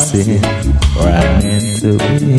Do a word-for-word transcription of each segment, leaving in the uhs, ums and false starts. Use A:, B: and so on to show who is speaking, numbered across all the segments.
A: sin or I'm meant to be.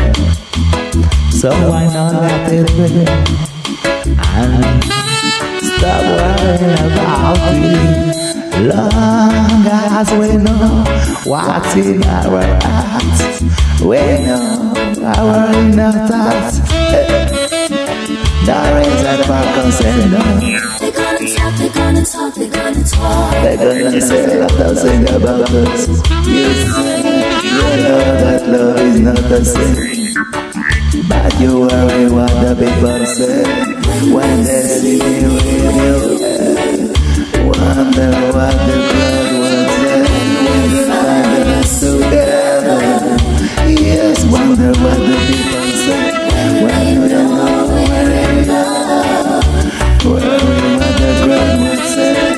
A: So why not let it be and stop worrying about it? Long as we know what's in our hearts, we know our inner thoughts. There is a dark say no.
B: They're gonna talk, they're gonna talk, they're gonna talk.
A: They're gonna say a thousand about us. You say, you know that love is not the same, but you worry what the people say when they see you with you. Wonder what the crowd will say when you find us together. Yes, wonder what the people say when we don't know where we are. Worry what the crowd will say.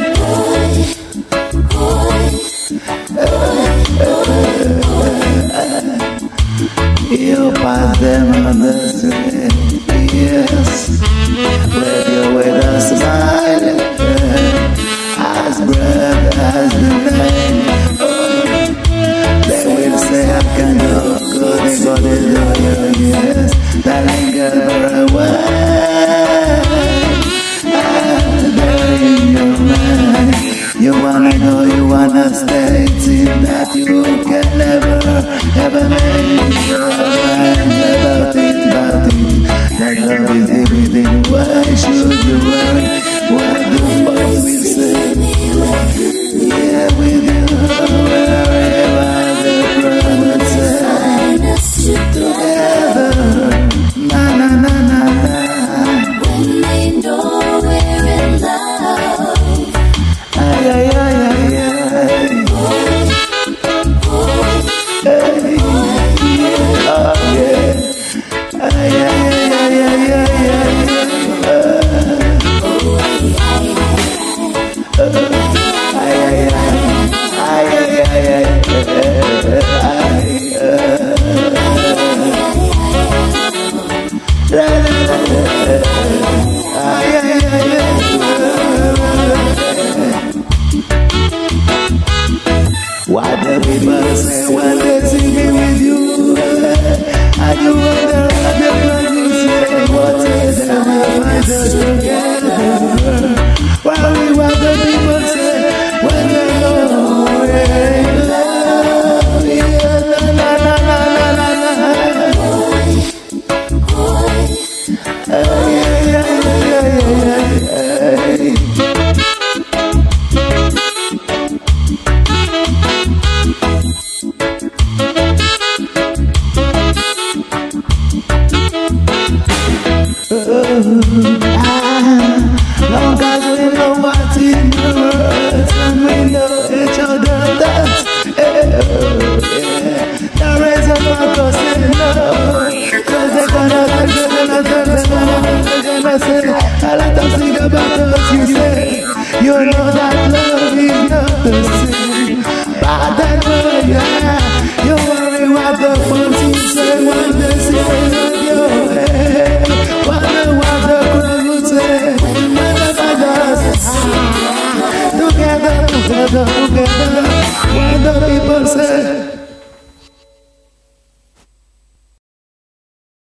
A: You pass them on the street, yes, with your with a smile, as bright as the night. Oh, they will say I can go, go, they go, they do you, yes, that linger for a while. Ah, they're in your mind. You wanna go, you wanna stay, it seems that you can never, ever make your mind about it, about it. That love is everything, why should you worry what the fuck will say? Yeah, with you, wherever the crowd will say. Together, na na na na na.
B: When they know we're in love.
A: Ay, ay, ay, ay, ay. Hey, oh yeah. Ay, ay, ay, ay, ay, ay, ay. Ay, ay, ay. Ay, ay, ay, ay. Ay, ay, ay, ay, ay. What the people say when they see me with you, and you wonder what the people say. What is them will find us together? Worry what the people say when they know we're in love. Yeah, na na na na na na. Ay, ay, ay, ay, ay, ay. Long as we know what's in the words and we know each other, that's oh, yeah. There is a focus in love, cause they're gonna, they're gonna, they're gonna, they're gonna say a lot of things about us, you say. You know that love is not the same, but that way, yeah. You worry what the folks will say when they see you head. Wonder what the crowd will say when they find us together, together, together. What the people say.